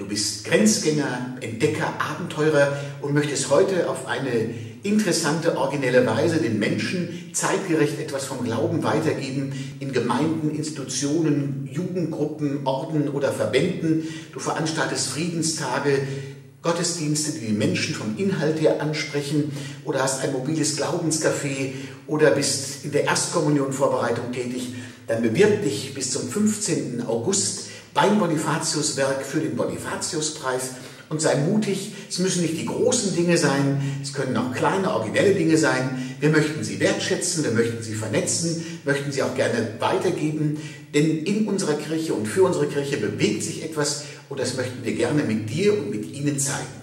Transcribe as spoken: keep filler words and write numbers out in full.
Du bist Grenzgänger, Entdecker, Abenteurer und möchtest heute auf eine interessante, originelle Weise den Menschen zeitgerecht etwas vom Glauben weitergeben in Gemeinden, Institutionen, Jugendgruppen, Orden oder Verbänden. Du veranstaltest Friedenstage, Gottesdienste, die die Menschen vom Inhalt her ansprechen, oder hast ein mobiles Glaubenscafé oder bist in der Erstkommunionvorbereitung tätig. Dann bewirb dich bis zum fünfzehnten August beim Bonifatiuswerk für den Bonifatiuspreis und sei mutig. Es müssen nicht die großen Dinge sein, es können auch kleine, originelle Dinge sein. Wir möchten sie wertschätzen, wir möchten sie vernetzen, möchten sie auch gerne weitergeben, denn in unserer Kirche und für unsere Kirche bewegt sich etwas und das möchten wir gerne mit dir und mit Ihnen zeigen.